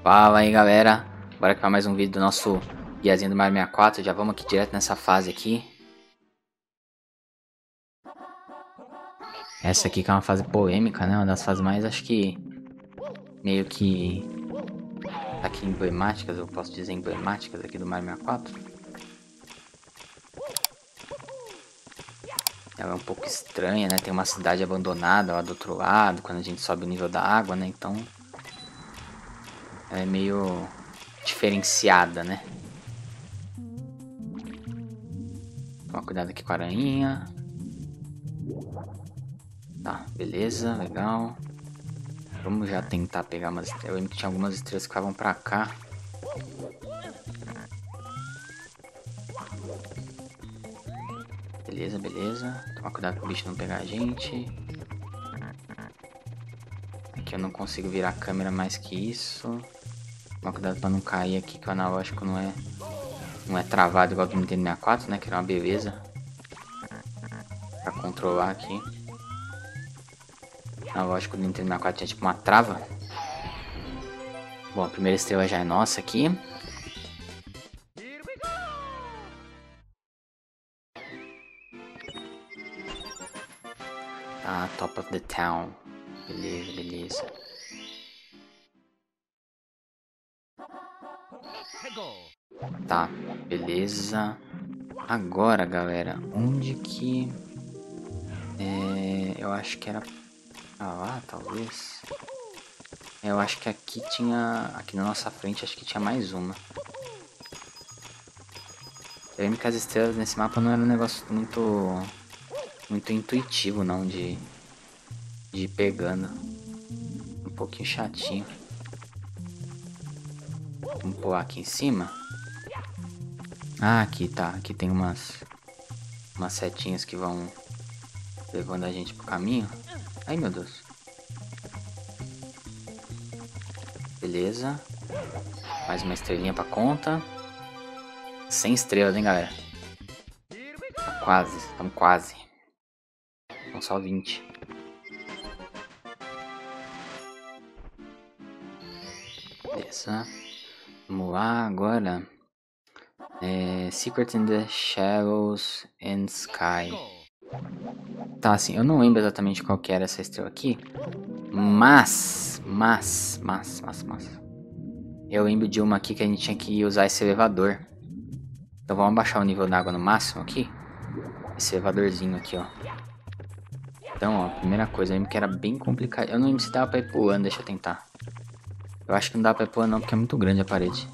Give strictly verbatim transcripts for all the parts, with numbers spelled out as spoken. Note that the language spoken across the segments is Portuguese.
Fala aí, galera, bora para mais um vídeo do nosso guiazinho do Mario sessenta e quatro. Já vamos aqui direto nessa fase aqui. Essa aqui que é uma fase polêmica, né? Uma das fases mais, acho que meio que aqui emblemáticas, eu posso dizer emblemáticas aqui do Mario sessenta e quatro. Ela é um pouco estranha, né? Tem uma cidade abandonada lá do outro lado, quando a gente sobe o nível da água, né? Então ela é meio diferenciada, né? Toma cuidado aqui com a aranha. Tá, beleza, legal. Vamos já tentar pegar umas... Eu lembro que tinha algumas estrelas que ficavam pra cá. Beleza, beleza. Toma cuidado pro bicho não pegar a gente. Aqui eu não consigo virar a câmera mais que isso. Toma cuidado pra não cair aqui, que o analógico não é... Não é travado igual do Nintendo sessenta e quatro, né? Que era uma beleza pra controlar aqui. O analógico do Nintendo sessenta e quatro tinha tipo uma trava. Bom, a primeira estrela já é nossa aqui. Tá, top of the town. Beleza, beleza. Tá, beleza. Agora, galera, onde que... É, eu acho que era... Ah lá, talvez. Eu acho que aqui tinha... Aqui na nossa frente, acho que tinha mais uma. Eu lembro que as estrelas nesse mapa não era um negócio muito... Muito intuitivo, não, de... De ir pegando. Um pouquinho chatinho. Vamos pular aqui em cima. Ah, aqui tá. Aqui tem umas... Umas setinhas que vão... Levando a gente pro caminho. Ai, meu Deus. Beleza. Mais uma estrelinha pra conta. cem estrelas, hein, galera. Tá quase. Estamos quase. São só vinte. Beleza. Vamos lá agora. É, Secret in the Shadows and Sky. Tá, assim, eu não lembro exatamente qual que era essa estrela aqui. Mas, mas, mas, mas, mas. Eu lembro de uma aqui que a gente tinha que usar esse elevador. Então vamos baixar o nível da água no máximo aqui. Esse elevadorzinho aqui, ó. Então, ó, primeira coisa, eu lembro que era bem complicado. Eu não lembro se dava pra ir pulando, deixa eu tentar. Eu acho que não dá pra ir pulando não, porque é muito grande a parede.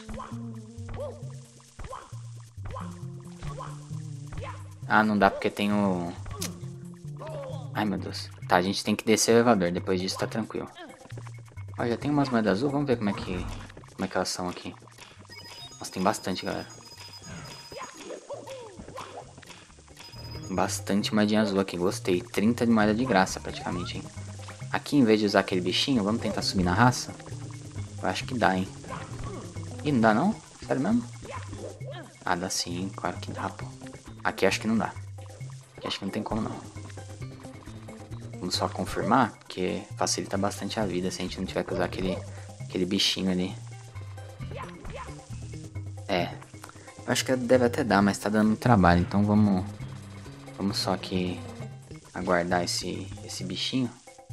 Ah, não dá porque tem o... Ai, meu Deus. Tá, a gente tem que descer o elevador, depois disso tá tranquilo. Ó, já tem umas moedas azul, vamos ver como é que... Como é que elas são aqui. Nossa, tem bastante, galera. Bastante moedinha azul aqui, gostei. trinta de moeda de graça, praticamente, hein. Aqui, em vez de usar aquele bichinho, vamos tentar subir na raça? Eu acho que dá, hein. Ih, não dá não? Sério mesmo? Ah, dá sim, claro que dá, pô. Aqui acho que não dá. Aqui acho que não tem como não. Vamos só confirmar, porque facilita bastante a vida se a gente não tiver que usar aquele, aquele bichinho ali. É, eu acho que deve até dar, mas tá dando muito trabalho, então vamos... Vamos só aqui aguardar esse, esse bichinho.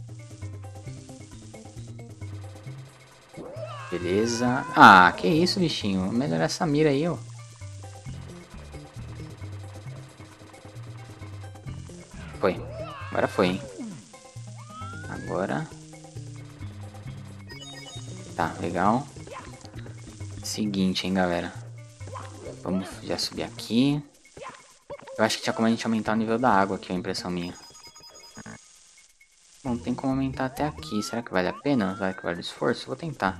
Beleza. Ah, que isso, bichinho. Melhorar essa mira aí, ó. Foi. Agora foi, hein. Agora. Tá, legal. Seguinte, hein, galera. Vamos já subir aqui. Eu acho que tinha como a gente aumentar o nível da água aqui, a impressão minha. Bom, tem como aumentar até aqui. Será que vale a pena? Será que vale o esforço? Vou tentar.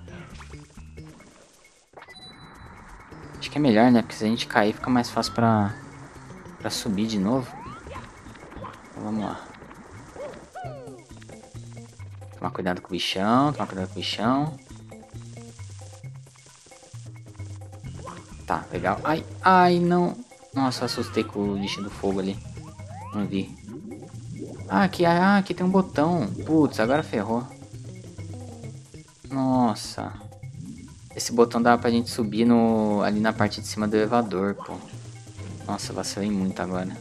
Acho que é melhor, né? Porque se a gente cair, fica mais fácil pra, pra subir de novo. Então vamos lá. Tomar cuidado com o bichão. Tomar cuidado com o bichão. Tá, legal. Ai, ai, não. Nossa, assustei com o bichinho do fogo ali. Não vi. Ah, aqui, ah, aqui tem um botão. Putz, agora ferrou. Nossa. Esse botão dá pra gente subir no, ali na parte de cima do elevador, pô. Nossa, vacilei muito agora.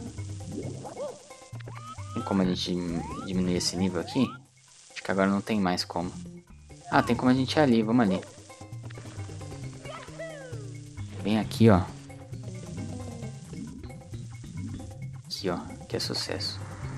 Tem como a gente diminuir esse nível aqui? Acho que agora não tem mais como. Ah, tem como a gente ir ali, vamos ali. Bem aqui, ó. Aqui, ó. Que é sucesso.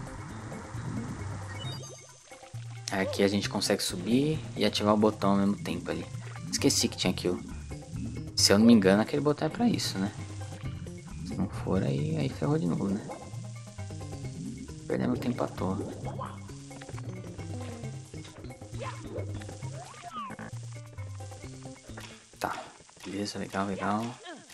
Aqui a gente consegue subir e ativar o botão ao mesmo tempo ali. Esqueci que tinha aquilo. Se eu não me engano, aquele botão é pra isso, né? Se não for, aí, aí ferrou de novo, né? Perdemos tempo à toa. Tá. Beleza, legal, legal.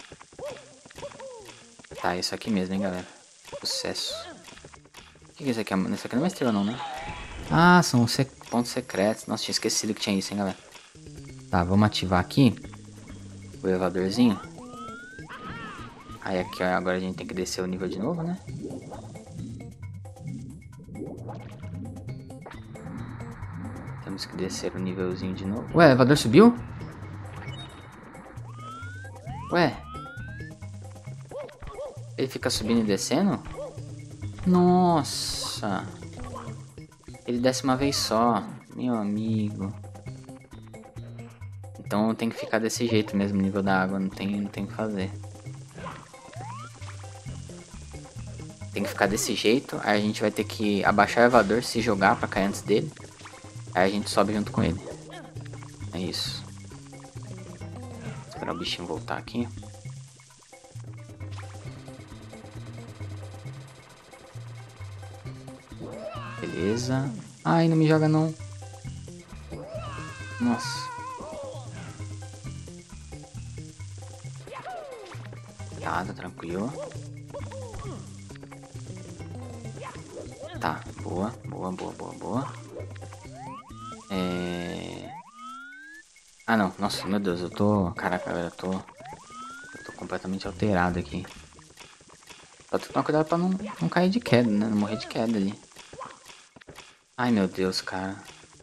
Tá, isso aqui mesmo, hein, galera. Sucesso. O que, que é isso aqui? Isso aqui não é uma estrela, não, né? Ah, são sec pontos secretos. Nossa, tinha esquecido que tinha isso, hein, galera. Tá, vamos ativar aqui o elevadorzinho. Aí aqui, ó, agora a gente tem que descer o nível de novo, né? Temos que descer o nívelzinho de novo. Ué, o elevador subiu? Ué? Ele fica subindo e descendo? Nossa! Ele desce uma vez só, meu amigo. Então tem que ficar desse jeito mesmo, o nível da água, não tem, não tem o que fazer. Tem que ficar desse jeito, aí a gente vai ter que abaixar o elevador, se jogar pra cair antes dele. Aí a gente sobe junto com ele. É isso. Esperar o bichinho voltar aqui. Beleza. Ai, não me joga não. Nossa. Tá, tá tranquilo. Tá, boa, boa, boa, boa, boa. É... Ah não, nossa, meu Deus, eu tô... Caraca, galera, eu tô... Eu tô completamente alterado aqui. Só tem que tomar cuidado pra não, não cair de queda, né? Não morrer de queda ali. Ai, meu Deus, cara.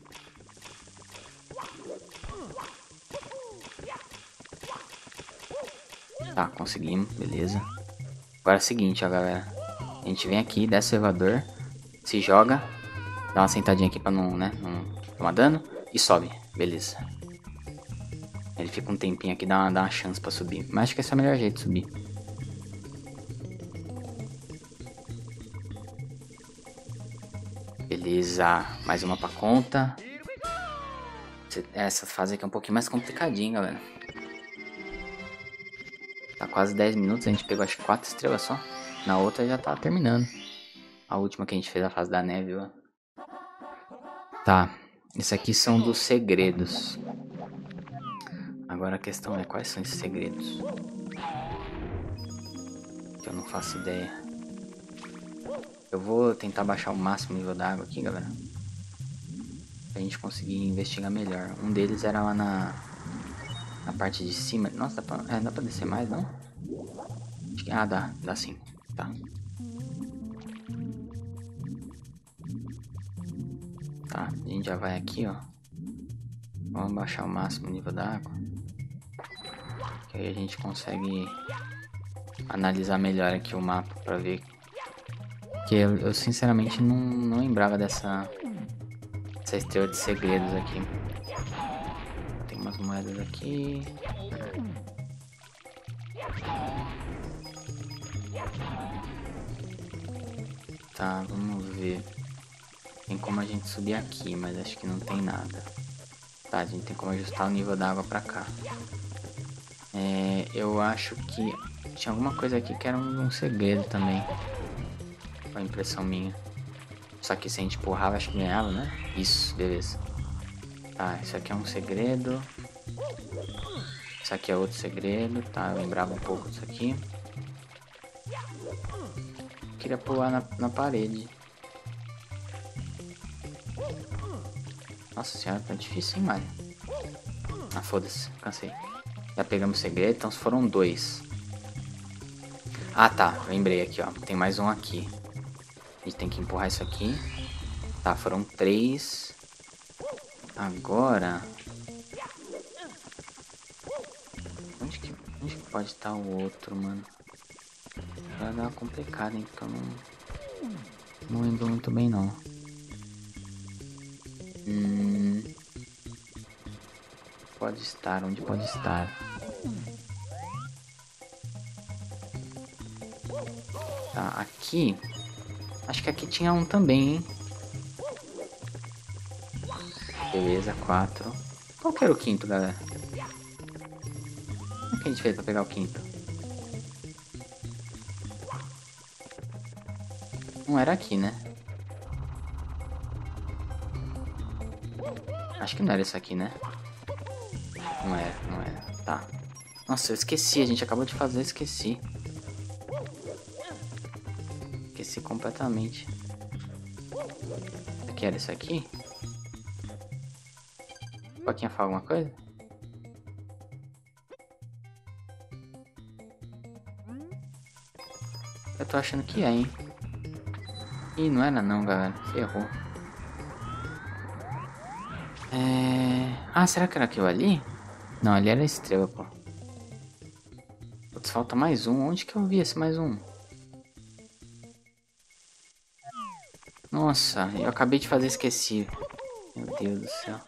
Tá, conseguimos, beleza. Agora é o seguinte, ó, galera. A gente vem aqui, desce o elevador, se joga, dá uma sentadinha aqui pra não, né, não tomar dano e sobe, beleza. Ele fica um tempinho aqui, dá uma, dá uma chance pra subir. Mas acho que esse é o melhor jeito de subir. Beleza, mais uma pra conta. Essa fase aqui é um pouquinho mais complicadinha, galera. Tá quase dez minutos, a gente pegou acho que quatro estrelas só. Na outra já tá terminando. A última que a gente fez, a fase da neve, ó. Tá, esses aqui são dos segredos. Agora a questão é, quais são esses segredos? Que eu não faço ideia. Eu vou tentar baixar o máximo nível da água aqui, galera. Pra gente conseguir investigar melhor. Um deles era lá na... Na parte de cima. Nossa, dá pra, é, dá pra descer mais, não? Acho que, ah, dá. Dá sim. Tá. Tá, a gente já vai aqui, ó. Vamos baixar o máximo nível da água. Que aí a gente consegue analisar melhor aqui o mapa pra ver. Que eu, eu sinceramente não, não lembrava dessa... Essa estrela de segredos aqui. Tem umas moedas aqui. Tá, vamos ver. Tem como a gente subir aqui, mas acho que não tem nada. Tá, a gente tem como ajustar o nível da água pra cá. É, eu acho que tinha alguma coisa aqui que era um, um segredo também. Foi a impressão minha. Só que se a gente empurrava, acho que ganhava, né? Isso, beleza. Tá, isso aqui é um segredo. Isso aqui é outro segredo. Tá, eu lembrava um pouco disso aqui. Queria pular na, na parede. Nossa senhora, tá difícil, hein, Mario? Ah, foda-se, cansei. Já pegamos o segredo, então foram dois. Ah, tá, lembrei aqui, ó. Tem mais um aqui. A gente tem que empurrar isso aqui. Tá, foram três. Agora... pode estar o outro, mano? Vai dar uma complicada, então não, não lembro muito bem não. Hum, pode estar, onde pode estar? Tá, aqui. Acho que aqui tinha um também, hein? Beleza, quatro. Qual que era o quinto, galera? Como é que a gente fez pra pegar o quinto? Não era aqui, né? Acho que não era isso aqui, né? Não era, não era. Tá. Nossa, eu esqueci. A gente acabou de fazer, esqueci. Esqueci completamente. Aqui era isso aqui? Foquinha fala alguma coisa? Eu tô achando que é, hein? Ih, não era não, galera. Ferrou. É... Ah, será que era aquilo ali? Não, ali era a estrela, pô. Putz, falta mais um. Onde que eu vi esse mais um? Nossa, eu acabei de fazer e esqueci. Meu Deus do céu.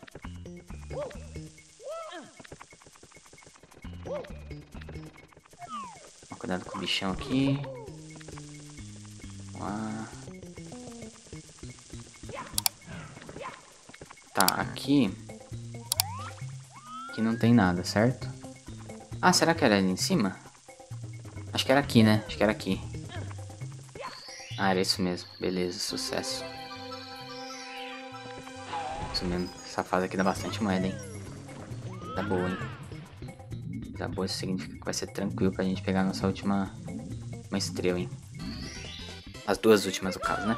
Cuidado com o bichão aqui. Lá. Tá, aqui. Aqui não tem nada, certo? Ah, será que era ali em cima? Acho que era aqui, né? Acho que era aqui. Ah, era isso mesmo. Beleza, sucesso. Isso mesmo. Essa fase aqui dá bastante moeda, hein? Tá boa, hein? Tá boa, isso significa que vai ser tranquilo pra gente pegar a nossa última uma estrela, hein? As duas últimas, no caso, né?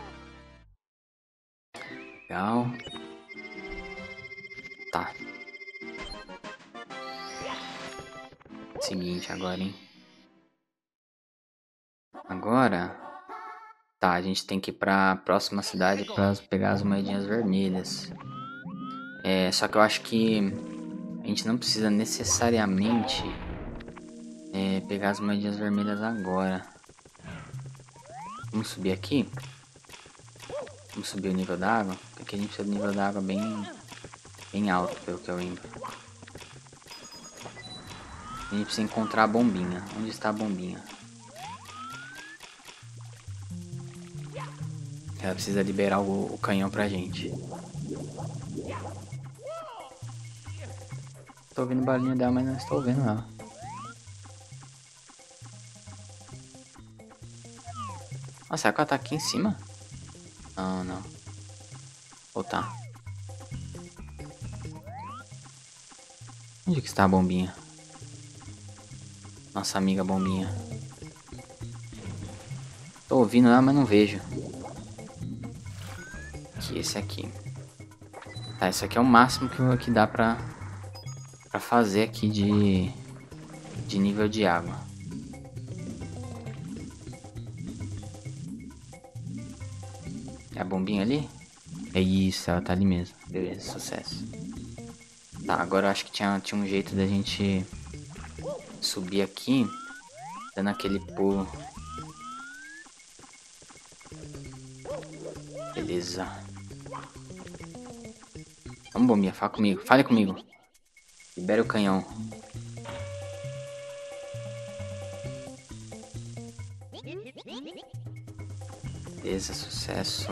Legal. Tá. Seguinte agora, hein? Agora... Tá, a gente tem que ir pra próxima cidade pra pegar as moedinhas vermelhas. É, só que eu acho que a gente não precisa necessariamente é, pegar as moedinhas vermelhas agora. Vamos subir aqui. Vamos subir o nível da água. Porque aqui a gente precisa do nível da água bem, bem alto, pelo que eu lembro. A gente precisa encontrar a bombinha. Onde está a bombinha? Ela precisa liberar o, o canhão pra gente. Tô ouvindo o barulhinho dela, mas não estou vendo ela. Nossa, será que ela tá aqui em cima? Não, não. Ou tá? Onde que está a bombinha? Nossa amiga bombinha. Tô ouvindo ela, mas não vejo. Aqui, esse aqui. Tá, esse aqui é o máximo que, que dá pra, pra fazer aqui de, de nível de água. É a bombinha ali? É isso, ela tá ali mesmo. Beleza, sucesso. Tá, agora eu acho que tinha, tinha um jeito da gente subir aqui, dando aquele pulo. Beleza. Vamos, bombinha, fala comigo. Fale comigo. Libera o canhão. Beleza, sucesso.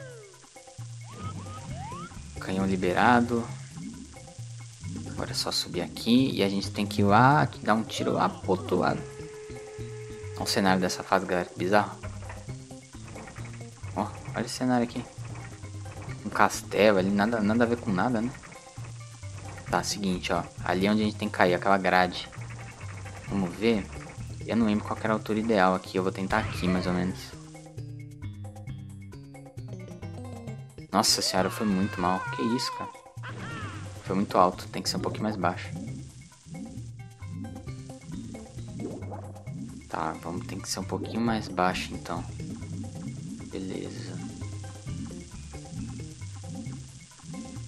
Canhão liberado. Agora é só subir aqui e a gente tem que ir lá, dar um tiro lá pro outro lado. Olha o cenário dessa fase, galera, que bizarro. Ó, olha esse cenário aqui. Um castelo ali, nada, nada a ver com nada, né? Tá, seguinte, ó. Ali é onde a gente tem que cair, aquela grade. Vamos ver. Eu não lembro qual era a altura ideal aqui. Eu vou tentar aqui, mais ou menos. Nossa senhora, foi muito mal. Que isso, cara? Foi muito alto. Tem que ser um pouquinho mais baixo. Tá, vamos ter que ser um pouquinho mais baixo, então. Beleza.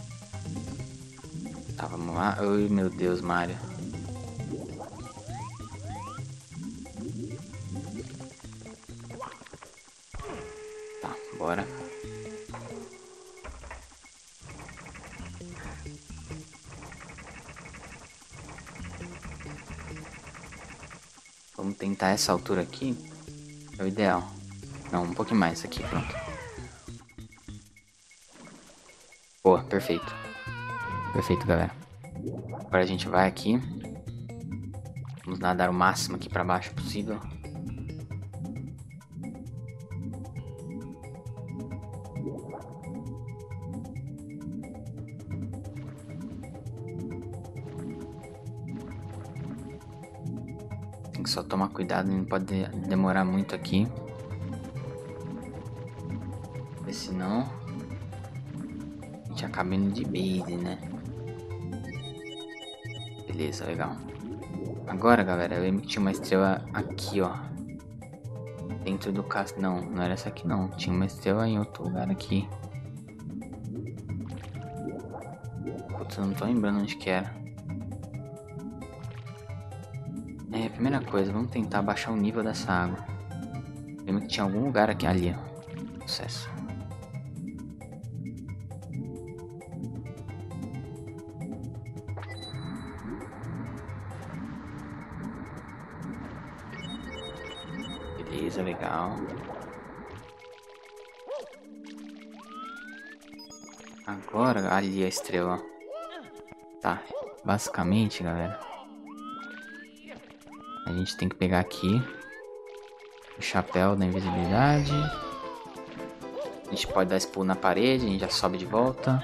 Tá, vamos lá. Ai, meu Deus, Mario. Bora. Vamos tentar essa altura aqui. É o ideal. Não, um pouquinho mais aqui, pronto. Boa, perfeito. Perfeito, galera. Agora a gente vai aqui. Vamos nadar o máximo aqui pra baixo possível. Tem que só tomar cuidado, não pode demorar muito aqui. Porque senão a gente acaba indo de base, né? Beleza, legal. Agora, galera, eu lembro que tinha uma estrela aqui, ó. Dentro do castelo. Não, não era essa aqui não. Tinha uma estrela em outro lugar aqui. Putz, eu não tô lembrando onde que era. É, primeira coisa, vamos tentar baixar o nível dessa água. Lembro que tinha algum lugar aqui, ali, ó. Sucesso. Beleza, legal. Agora, ali a estrela. Tá, basicamente, galera, a gente tem que pegar aqui o chapéu da invisibilidade. A gente pode dar esse pulo na parede, a gente já sobe de volta.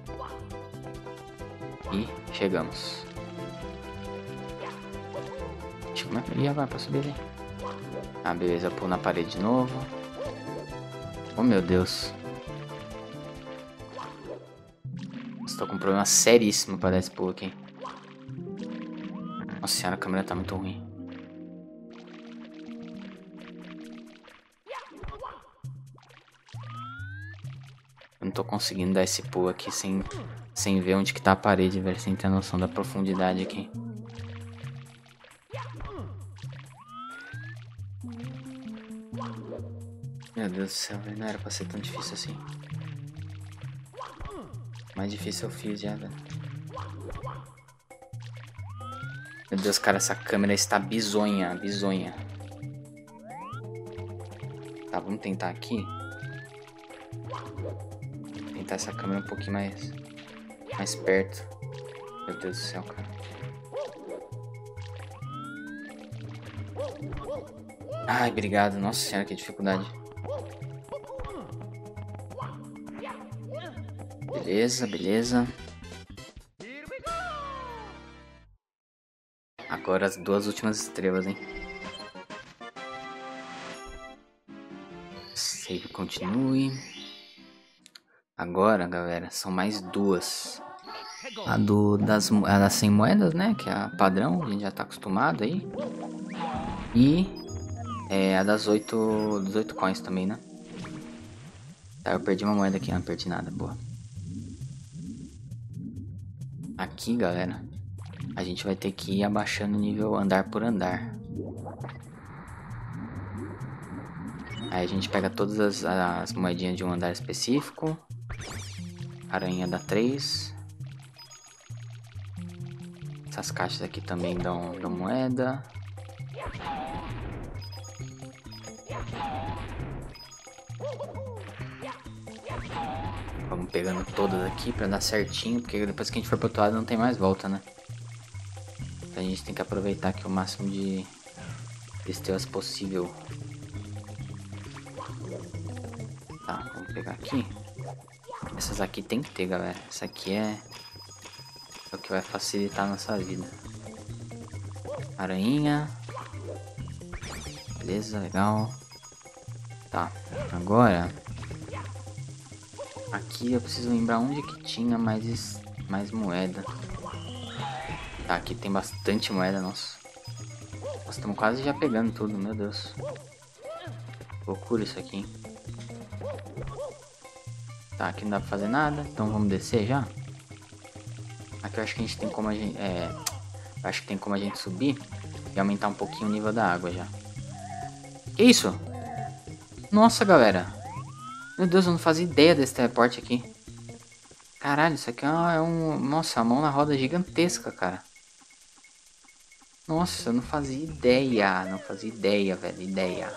E chegamos. E agora pra subir ali? Ah, beleza, pulo na parede de novo. Oh, meu Deus. Estou com um problema seríssimo para dar esse pulo aqui. Nossa senhora, a câmera tá muito ruim. Eu não tô conseguindo dar esse pulo aqui sem, sem ver onde que tá a parede, velho. Sem ter noção da profundidade aqui. Meu Deus do céu, velho. Não era pra ser tão difícil assim. Mais difícil eu fiz já, velho. Meu Deus, cara, essa câmera está bizonha, bizonha. Tá, vamos tentar aqui. Tentar essa câmera um pouquinho mais, mais perto. Meu Deus do céu, cara. Ai, obrigado. Nossa senhora, que dificuldade. Beleza, beleza. Agora as duas últimas estrelas, hein? Save continue. Agora, galera, são mais duas. A do das, a das cem moedas, né? Que é a padrão, a gente já tá acostumado aí. E é, a das oito, dos oito coins também, né? Tá, eu perdi uma moeda aqui, não perdi nada, boa. Aqui, galera, a gente vai ter que ir abaixando o nível andar por andar. Aí a gente pega todas as, as moedinhas de um andar específico. Aranha dá três. Essas caixas aqui também dão, dão moeda. Vamos pegando todas aqui pra dar certinho, porque depois que a gente for pro outro lado não tem mais volta, né? Então a gente tem que aproveitar aqui o máximo de estrelas possível. Tá, vamos pegar aqui. Essas aqui tem que ter, galera. Essa aqui é, é o que vai facilitar a nossa vida. Aranha. Beleza, legal. Tá, agora... Aqui eu preciso lembrar onde que tinha mais, mais moeda. Tá, aqui tem bastante moeda, nossa. Nós estamos quase já pegando tudo, meu Deus. Loucura isso aqui, hein? Tá, aqui não dá pra fazer nada, então vamos descer já. Aqui eu acho que a gente tem como a gente... É, eu acho que tem como a gente subir e aumentar um pouquinho o nível da água já. Que isso? Nossa, galera. Meu Deus, eu não fazia ideia desse teleporte aqui. Caralho, isso aqui é um... é um... Nossa, a mão na roda gigantesca, cara. Nossa, eu não fazia ideia. Não fazia ideia, velho. Ideia.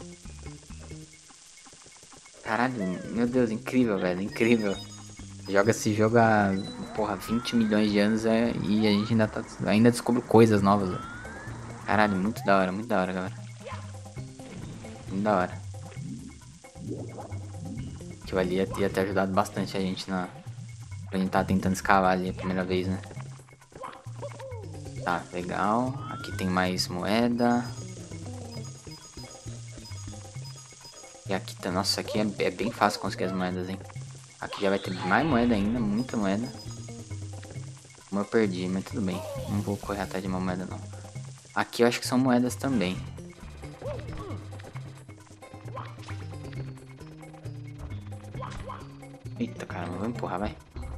Caralho, meu Deus, incrível, velho. Incrível. Joga esse jogo há, porra, vinte milhões de anos é, e a gente ainda, tá, ainda descobre coisas novas, velho. Caralho, muito da hora, muito da hora, galera. Muito da hora. Aquilo ali ia, ia ter ajudado bastante a gente na... A gente tá tentando escalar ali a primeira vez, né? Tá, legal. Aqui tem mais moeda. E aqui tá... Nossa, aqui é, é bem fácil conseguir as moedas, hein? Aqui já vai ter mais moeda ainda, muita moeda. Como eu perdi, mas tudo bem. Não vou correr atrás de uma moeda, não. Aqui eu acho que são moedas também. Eita, caramba, vou empurrar, vai.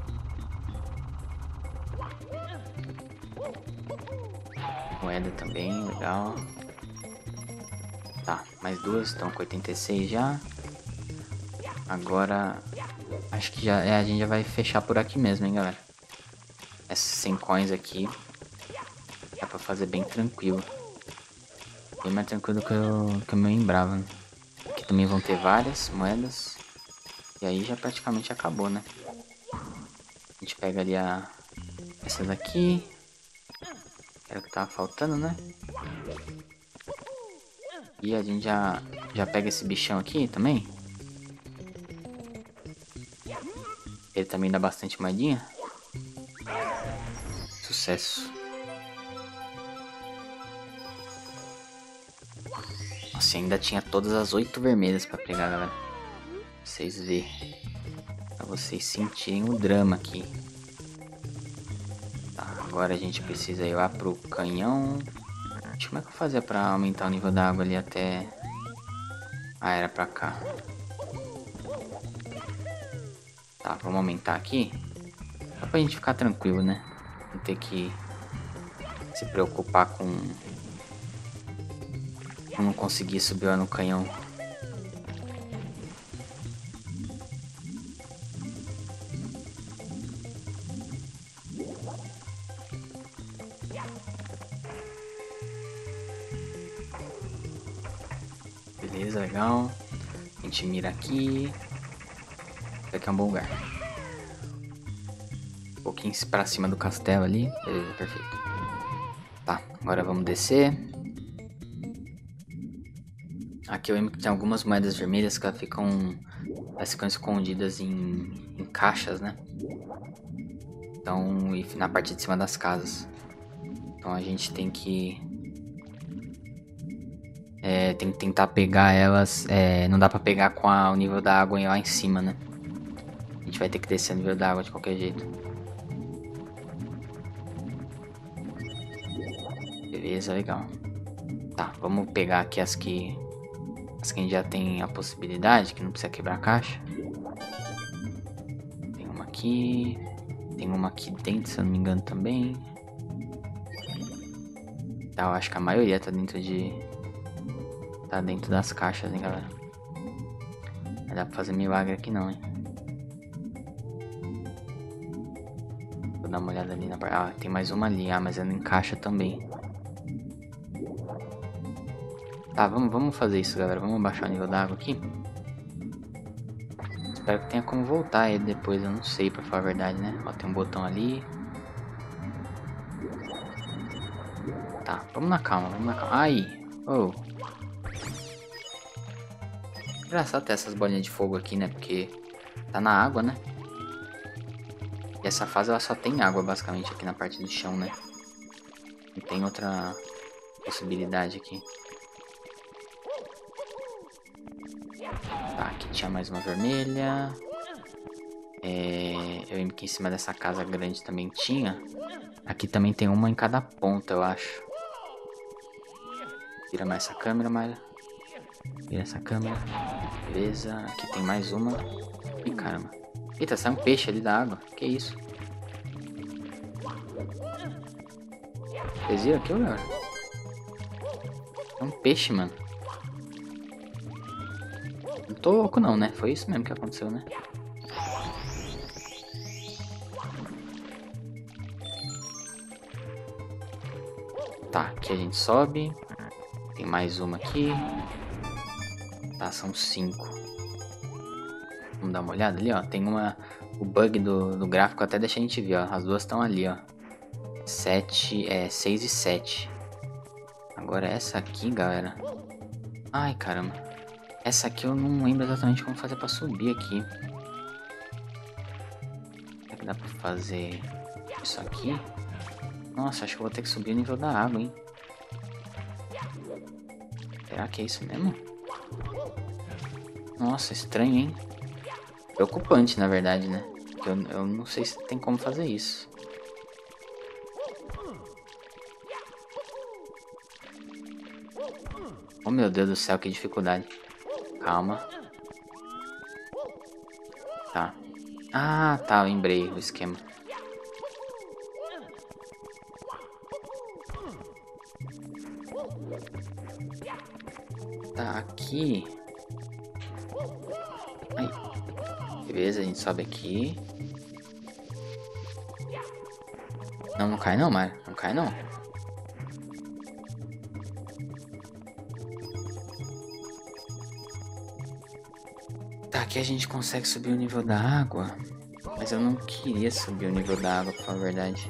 Moeda também, legal. Tá, mais duas, estão com oitenta e seis já. Agora, acho que já, é, a gente já vai fechar por aqui mesmo, hein, galera. Essas cem coins aqui dá pra fazer bem tranquilo. Bem mais tranquilo que eu, que eu me lembrava, né? Aqui também vão ter várias moedas. E aí já praticamente acabou, né? A gente pega ali a... essa daqui. Era o que tava faltando, né? E a gente já, já pega esse bichão aqui também. Ele também dá bastante moedinha. Sucesso. Nossa, ainda tinha todas as oito vermelhas pra pegar, galera. Pra vocês verem. Pra vocês sentirem o drama aqui. Tá, agora a gente precisa ir lá pro canhão. Como é que eu fazia pra aumentar o nível da água ali até... Ah, era pra cá. Tá, vamos aumentar aqui. Só pra gente ficar tranquilo, né? Não ter que se preocupar com... com não conseguir subir lá no canhão. Beleza, legal. A gente mira aqui. Isso aqui é um bom lugar. Um pouquinho pra cima do castelo ali. Beleza, perfeito. Tá, agora vamos descer. Aqui eu lembro que tem algumas moedas vermelhas que elas ficam, elas ficam escondidas em, em caixas, né? Então, e na parte de cima das casas. Então a gente tem que... É, tem que tentar pegar elas. É, não dá pra pegar com a, o nível da água lá em cima, né? A gente vai ter que descer o nível da água de qualquer jeito. Beleza, legal. Tá, vamos pegar aqui as que... As que a gente já tem a possibilidade, que não precisa quebrar a caixa. Tem uma aqui. Tem uma aqui dentro, se eu não me engano também. Tá, eu acho que a maioria tá dentro de... Tá dentro das caixas, hein, galera. Não dá pra fazer milagre aqui não, hein. Vou dar uma olhada ali na parte... Ah, tem mais uma ali. Ah, mas ela encaixa também. Tá, vamos, vamos fazer isso, galera. Vamos baixar o nível da água aqui. Espero que tenha como voltar ele depois. Eu não sei, pra falar a verdade, né. Ó, tem um botão ali. Tá, vamos na calma, vamos na calma. Aí, oh. Engraçado ter essas bolinhas de fogo aqui, né? Porque tá na água, né? E essa fase ela só tem água, basicamente, aqui na parte do chão, né? Não tem outra possibilidade aqui. Tá, aqui tinha mais uma vermelha. É, eu lembro que em cima dessa casa grande também tinha. Aqui também tem uma em cada ponta, eu acho. Vira mais essa câmera, Mayra. Vira essa câmera. Beleza, aqui tem mais uma. Ih, caramba. Eita, sai um peixe ali da água. Que isso? Vocês viram aqui, galera? É um peixe, mano. tô louco não, né? Foi isso mesmo que aconteceu, né? Tá, aqui a gente sobe. Tem mais uma aqui. Tá, são cinco. Vamos dar uma olhada ali, ó. Tem uma... O bug do, do gráfico até deixa a gente ver, ó. As duas estão ali, ó. Sete... É, seis e sete. Agora essa aqui, galera. Ai, caramba. Essa aqui eu não lembro exatamente como fazer pra subir aqui. Será que dá pra fazer isso aqui? Nossa, acho que eu vou ter que subir o nível da água, hein? Será que é isso mesmo? Nossa, estranho, hein? Preocupante, na verdade, né? Eu, eu não sei se tem como fazer isso. Oh, meu Deus do céu, que dificuldade. Calma. Tá. Ah, tá, eu lembrei o esquema. Tá, aqui. Aí. Beleza, a gente sobe aqui. Não, não cai não, Mara. Não cai não. Tá, aqui a gente consegue subir o nível da água. Mas eu não queria subir o nível da água, pra falar a verdade.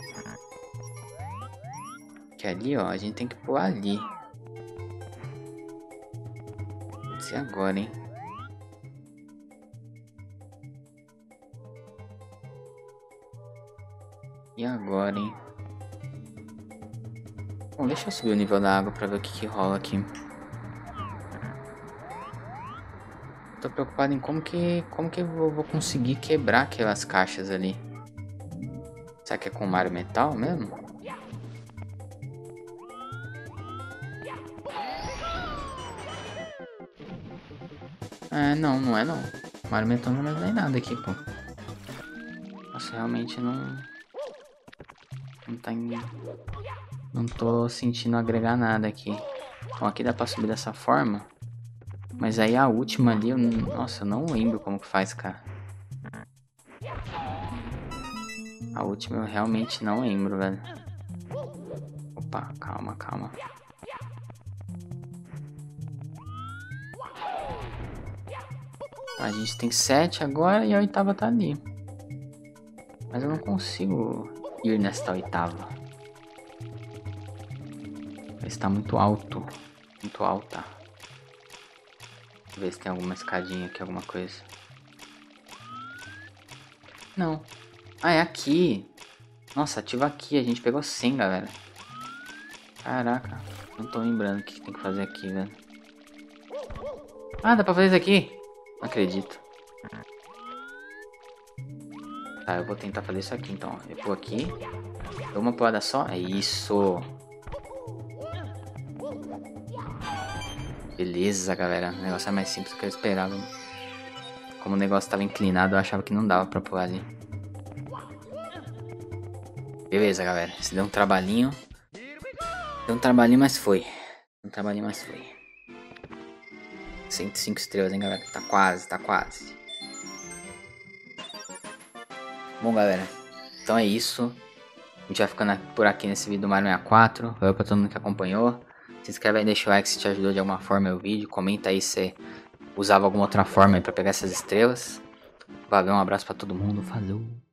Que ali, ó, a gente tem que pular ali. Pode ser agora, hein? E agora, hein? Bom, deixa eu subir o nível da água pra ver o que, que rola aqui. Tô preocupado em como que, como que eu vou conseguir quebrar aquelas caixas ali. Será que é com Mario Metal mesmo? É, não, não é não. Mario Metal não vai nada aqui, pô. Nossa, realmente não... Não tá em... Não tô sentindo agregar nada aqui. Bom, aqui dá pra subir dessa forma. Mas aí a última ali, eu... nossa, eu não lembro como que faz, cara. A última eu realmente não lembro, velho. Opa, calma, calma. A gente tem sete agora e a oitava tá ali. Mas eu não consigo ir nesta oitava. Está muito alto. Muito alta. Deixa eu ver se tem alguma escadinha aqui, alguma coisa. Não. Ah, é aqui. Nossa, ativa aqui. A gente pegou cem, galera. Caraca. Não tô lembrando o que tem que fazer aqui, velho. Ah, dá pra fazer isso aqui? Não acredito. Tá, eu vou tentar fazer isso aqui, então. Eu vou aqui. Dou uma pulada só. É isso. Beleza, galera. O negócio é mais simples do que eu esperava. Como o negócio estava inclinado, eu achava que não dava pra pular ali. Beleza, galera. Se deu um trabalhinho. Deu um trabalhinho, mas foi. Deu um trabalhinho, mas foi. cento e cinco estrelas, hein, galera. Tá quase, tá quase. Bom, galera. Então é isso. A gente vai ficando por aqui nesse vídeo do Mario sessenta e quatro. Valeu pra todo mundo que acompanhou. Se inscreve aí, deixa o like se te ajudou de alguma forma o vídeo. Comenta aí se usava alguma outra forma aí pra pegar essas estrelas. Valeu, um abraço pra todo mundo. Falou!